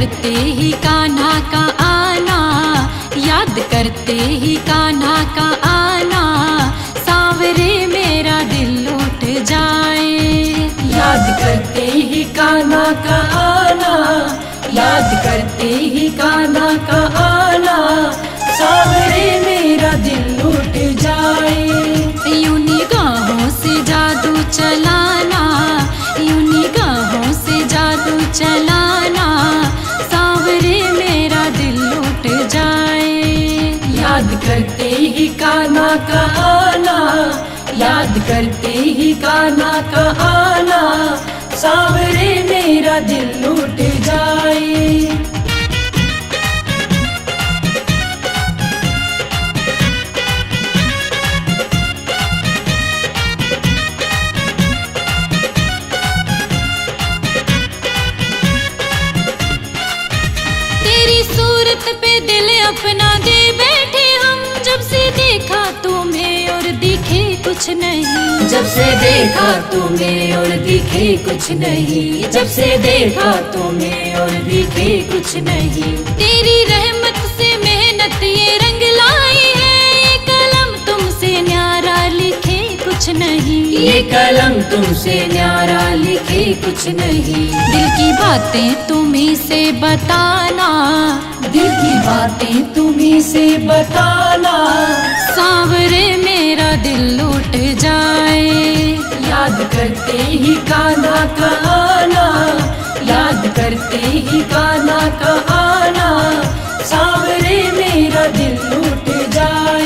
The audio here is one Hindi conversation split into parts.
करते ही कान्हा का आना, याद करते ही कान्हा का आना, सांवरे मेरा दिल उठ जाए। याद करते ही कान्हा का आना, याद करते ही कान्हा का आना, सांवरे मेरा दिल उठ जाए। यूं निगाहों से जादू चलाना, यूं निगाहों से जादू चलाना, सांवरे मेरा दिल उठ जाए। याद करते ही कान्हा का आना, याद करते ही कान्हा का आना, सांवरे मेरा दिल उठ जाए। सूरत पे दिल अपना दे बैठे हम, जब से देखा तुम्हें और दिखे कुछ नहीं। जब से देखा तुम्हें और दिखे कुछ नहीं, जब से देखा तुम्हें और दिखे कुछ नहीं। तेरी रहमत से मेहनत ये रंग लाई है, ये कलम तुमसे न्यारा लिखे कुछ नहीं। ये कलम तुमसे न्यारा लिखे कुछ नहीं। दिल की बातें तुम्हीं से बताना, दिल की बातें तुम्हीं से बताना, सांवरे मेरा दिल उठ जाए। याद करते ही कान्हा का आना, याद करते ही कान्हा का आना, सांवरे मेरा दिल उठ जाए।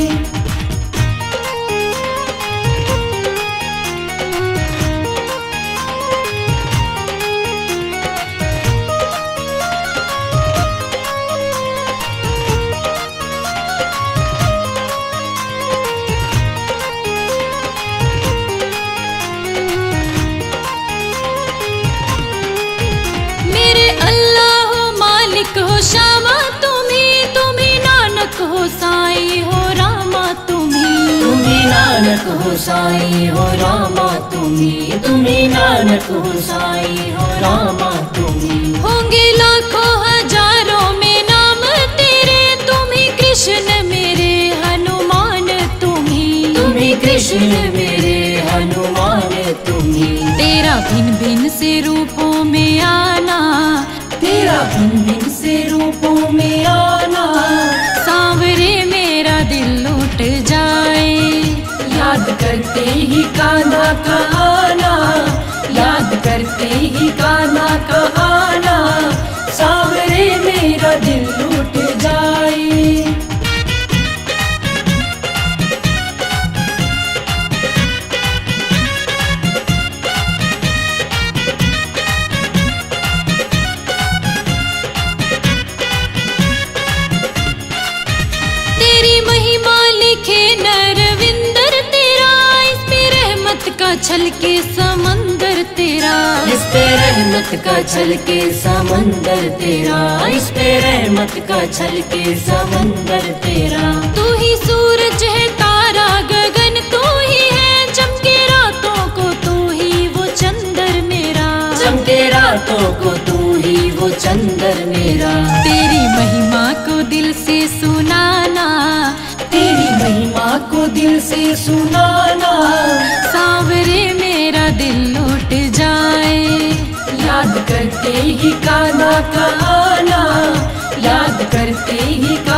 हो श्यामा तुम्ही, तुम्ही नानक हो साईं हो रामा तुम्ही। तुम्ही नानक हो साईं हो रामा तुम्ही, तुम्ही नानक हो साईं हो रामा तुम्ही। होंगे लाखों हजारों में नाम तेरे, तुम्ही कृष्ण मेरे हनुमान तुम्ही। तुम्ही कृष्ण मेरे हनुमान तुम्ही। तेरा भिन्न भिन्न से रूपों में आना, तेरा भिन्न भिन्न से रूपों में आना, सांवरे मेरा दिल उठ जाए। याद करते ही कान्हा का आना, याद करते ही कान्हा का आना, सांवरे मेरा दिल उठ जाए। छलके समंदर तेरा, इस पे रहमत का छलके समंदर तेरा, इस पे रहमत का छलके समंदर तेरा। तू ही सूरज है तारा गगन तू ही है, चमके रातों को तू ही वो चंदर मेरा। चमके रातों को तू ही वो चंदर मेरा। तेरी महिमा को दिल से सुनाना, तेरी महिमा को दिल से सुनाना, सांवरे मेरा दिल उठ जाए। याद करते ही कान्हा का आना, याद करते ही